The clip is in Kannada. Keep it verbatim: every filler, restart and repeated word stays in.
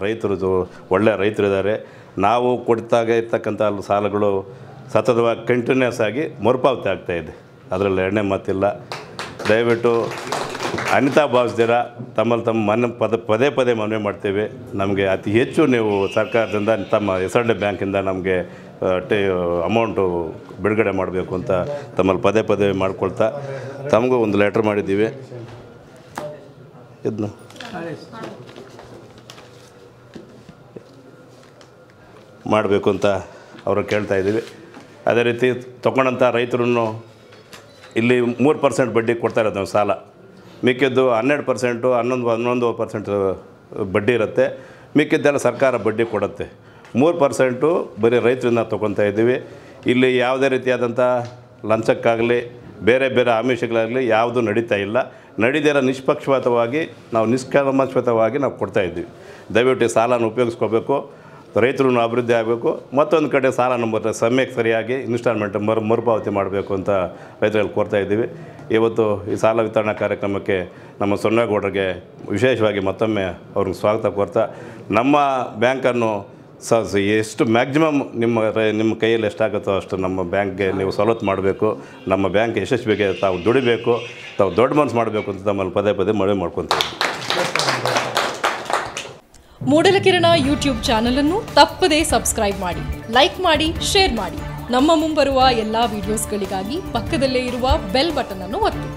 ರೈತರು ಒಳ್ಳೆಯ ರೈತರಿದ್ದಾರೆ. ನಾವು ಕೊಡ್ತಾಗ ಇರ್ತಕ್ಕಂಥ ಸಾಲಗಳು ಸತತವಾಗಿ ಕಂಟಿನ್ಯೂಸ್ ಆಗಿ ಮರುಪಾವತಿ ಆಗ್ತಾಯಿದೆ, ಅದರಲ್ಲಿ ಎರಡನೇ ಮಾತಿಲ್ಲ. ದಯವಿಟ್ಟು ಅನಿತಾ ಭಾವಿಸ್ದಿರ ತಮ್ಮಲ್ಲಿ ತಮ್ಮ ಮನೆ ಪದ ಪದೇ ಪದೇ ಮನವಿ ಮಾಡ್ತೀವಿ. ನಮಗೆ ಅತಿ ಹೆಚ್ಚು ನೀವು ಸರ್ಕಾರದಿಂದ ತಮ್ಮ ಎಸ್ ಆರ್ ಡಿ ಬ್ಯಾಂಕಿಂದ ನಮಗೆ ಟೇ ಅಮೌಂಟು ಬಿಡುಗಡೆ ಮಾಡಬೇಕು ಅಂತ ತಮ್ಮಲ್ಲಿ ಪದೇ ಪದೇ ಮಾಡ್ಕೊಳ್ತಾ ತಮಗೂ ಒಂದು ಲೆಟ್ರ್ ಮಾಡಿದ್ದೀವಿ. ಇದನ್ನ ಮಾಡಬೇಕು ಅಂತ ಅವರು ಕೇಳ್ತಾ ಇದ್ದೀವಿ. ಅದೇ ರೀತಿ ತೊಗೊಂಡಂಥ ರೈತರನ್ನು ಇಲ್ಲಿ ಮೂರು ಪರ್ಸೆಂಟ್ ಬಡ್ಡಿ ಕೊಡ್ತಾ ಇರೋದು ನಾವು ಸಾಲ, ಮಿಕ್ಕಿದ್ದು ಹನ್ನೆರಡು ಪರ್ಸೆಂಟು ಹನ್ನೊಂದು ಹನ್ನೊಂದು ಪರ್ಸೆಂಟ್ ಬಡ್ಡಿ ಇರುತ್ತೆ, ಮಿಕ್ಕಿದ್ದೆಲ್ಲ ಸರ್ಕಾರ ಬಡ್ಡಿ ಕೊಡುತ್ತೆ. ಮೂರು ಪರ್ಸೆಂಟು ಬರೀ ರೈತರಿಂದ ತೊಗೊತಾ ಇದ್ದೀವಿ. ಇಲ್ಲಿ ಯಾವುದೇ ರೀತಿಯಾದಂಥ ಲಂಚಕ್ಕಾಗಲಿ ಬೇರೆ ಬೇರೆ ಆಮಿಷಗಳಾಗಲಿ ಯಾವುದೂ ನಡೀತಾ ಇಲ್ಲ. ನಡೀದಿರೋ ನಿಷ್ಪಕ್ಷಪಾತವಾಗಿ ನಾವು ನಿಷ್ಕರ್ಮಶಪಾತವಾಗಿ ನಾವು ಕೊಡ್ತಾಯಿದ್ದೀವಿ. ದಯವಿಟ್ಟು ಈ ಸಾಲನ ಉಪಯೋಗಿಸ್ಕೋಬೇಕು, ರೈತರು ಅಭಿವೃದ್ಧಿ ಆಗಬೇಕು. ಮತ್ತೊಂದು ಕಡೆ ಸಾಲ ನಂಬರ್ ಸಮಯಕ್ಕೆ ಸರಿಯಾಗಿ ಇನ್ಸ್ಟಾಲ್ಮೆಂಟ್ ಮರು ಮರುಪಾವತಿ ಮಾಡಬೇಕು ಅಂತ ರೈತರಲ್ಲಿ ಕೋರ್ತಾ ಇದ್ದೀವಿ. ಇವತ್ತು ಈ ಸಾಲ ವಿತರಣಾ ಕಾರ್ಯಕ್ರಮಕ್ಕೆ ನಮ್ಮ ಸೊನ್ನೇಗೌಡರಿಗೆ ವಿಶೇಷವಾಗಿ ಮತ್ತೊಮ್ಮೆ ಅವ್ರಿಗೆ ಸ್ವಾಗತ ಕೋರ್ತಾ, ನಮ್ಮ ಬ್ಯಾಂಕನ್ನು ಸ ಎಷ್ಟು ಮ್ಯಾಕ್ಸಿಮಮ್ ನಿಮ್ಮ ನಿಮ್ಮ ಕೈಯಲ್ಲಿ ಎಷ್ಟಾಗುತ್ತೋ ಅಷ್ಟು ನಮ್ಮ ಬ್ಯಾಂಕ್ಗೆ ನೀವು ಸವಲತ್ತು ಮಾಡಬೇಕು. ನಮ್ಮ ಬ್ಯಾಂಕ್ ಯಶಸ್ವಿಗೆ ತಾವು ದುಡಿಬೇಕು, ತಾವು ದೊಡ್ಡ ಮನಸ್ಸು ಮಾಡಬೇಕು ಅಂತ ತಮ್ಮಲ್ಲಿ ಪದೇ ಪದೇ ಮನವಿ ಮಾಡ್ಕೊತೀವಿ. ಮೂಡಲಕಿರಣ ಯೂಟ್ಯೂಬ್ ಚಾನಲ್ ಅನ್ನು ತಪ್ಪದೇ ಸಬ್ಸ್ಕ್ರೈಬ್ ಮಾಡಿ, ಲೈಕ್ ಮಾಡಿ, ಶೇರ್ ಮಾಡಿ. ನಮ್ಮ ಮುಂಬರುವ ಎಲ್ಲಾ ವಿಡಿಯೋಸ್ಗಳಿಗಾಗಿ ಪಕ್ಕದಲ್ಲೇ ಇರುವ ಬೆಲ್ ಬಟನ್ ಅನ್ನು ಒತ್ತಿ.